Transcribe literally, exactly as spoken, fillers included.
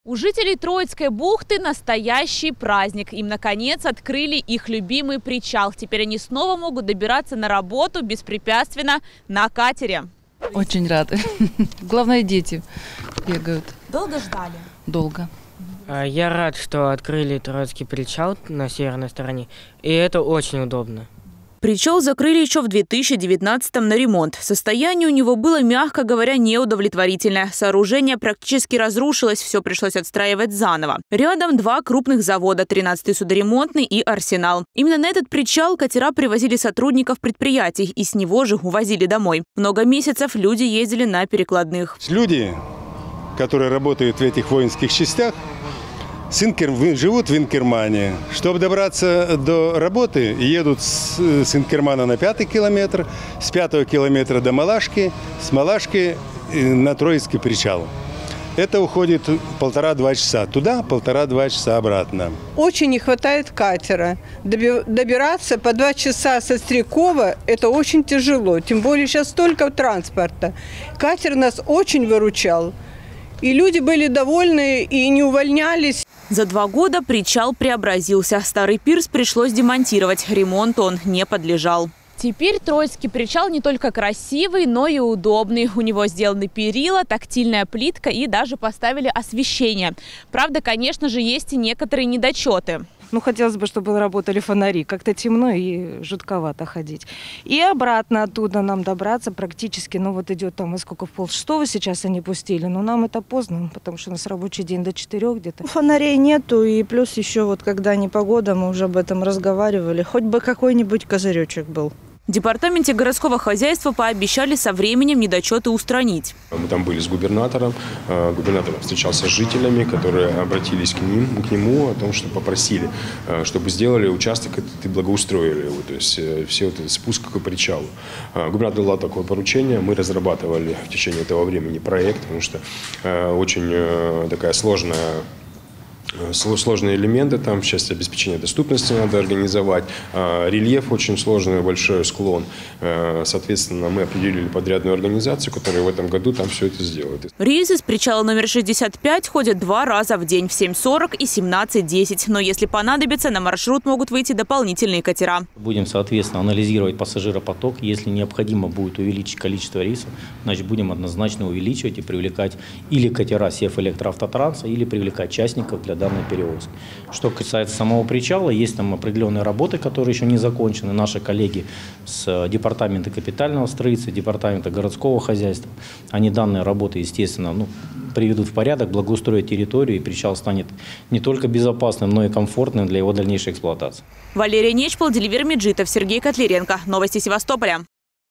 У жителей Троицкой бухты настоящий праздник. Им, наконец, открыли их любимый причал. Теперь они снова могут добираться на работу беспрепятственно на катере. Очень рады. Главное, дети бегают. Долго ждали? Долго. Я рад, что открыли Троицкий причал на северной стороне, и это очень удобно. Причал закрыли еще в две тысячи девятнадцатом на ремонт. Состояние у него было, мягко говоря, неудовлетворительное. Сооружение практически разрушилось, все пришлось отстраивать заново. Рядом два крупных завода – тринадцатый судоремонтный и Арсенал. Именно на этот причал катера привозили сотрудников предприятий и с него же увозили домой. Много месяцев люди ездили на перекладных. Люди, которые работают в этих воинских частях, живут в Инкермане. Чтобы добраться до работы, едут с Инкермана на пятый километр, с пятого километра до Малашки, с Малашки на Троицкий причал. Это уходит полтора-два часа. Туда полтора-два часа обратно. Очень не хватает катера. Добираться по два часа со Стрекова – это очень тяжело. Тем более сейчас столько транспорта. Катер нас очень выручал. И люди были довольны и не увольнялись. За два года причал преобразился. Старый пирс пришлось демонтировать. Ремонту он не подлежал. Теперь Троицкий причал не только красивый, но и удобный. У него сделаны перила, тактильная плитка и даже поставили освещение. Правда, конечно же, есть и некоторые недочеты. Ну, хотелось бы, чтобы работали фонари. Как-то темно и жутковато ходить. И обратно оттуда нам добраться практически, ну, вот идет там, во сколько, в полшестого сейчас они пустили. Но нам это поздно, потому что у нас рабочий день до четырех где-то. Фонарей нету, и плюс еще вот когда непогода, мы уже об этом разговаривали. Хоть бы какой-нибудь козыречек был. В департаменте городского хозяйства пообещали со временем недочеты устранить. Мы там были с губернатором. Губернатор встречался с жителями, которые обратились к, ним, к нему о том, что попросили, чтобы сделали участок этот и благоустроили его. То есть все вот этот спуск к причалу. Губернатор дал такое поручение. Мы разрабатывали в течение этого времени проект, потому что очень такая сложная... Сложные элементы, там в части обеспечения доступности надо организовать. Рельеф очень сложный, большой склон. Соответственно, мы определили подрядную организацию, которая в этом году там все это сделает. Рейсы с причала номер шестьдесят пять ходят два раза в день в семь сорок и семнадцать десять. Но если понадобится, на маршрут могут выйти дополнительные катера. Будем, соответственно, анализировать пассажиропоток. Если необходимо будет увеличить количество рейсов, значит, будем однозначно увеличивать и привлекать или катера Севэлектроавтотранса, или привлекать частников для данной перевозки. Что касается самого причала, есть там определенные работы, которые еще не закончены. Наши коллеги с департамента капитального строительства, департамента городского хозяйства, они данные работы, естественно, ну, приведут в порядок, благоустроят территорию, и причал станет не только безопасным, но и комфортным для его дальнейшей эксплуатации. Валерия Нечпол, Деливер Меджитов, Сергей Котляренко. Новости Севастополя.